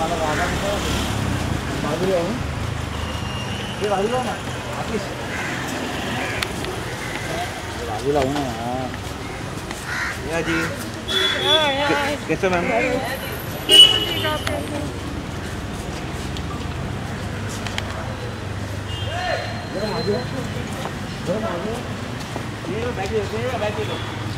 बाजू आओ, ये बाजू आओ ना आशीष, बाजू आओ ना यार। नेहा जी कैसे मैम? ये बैठ लो, बैठ लो।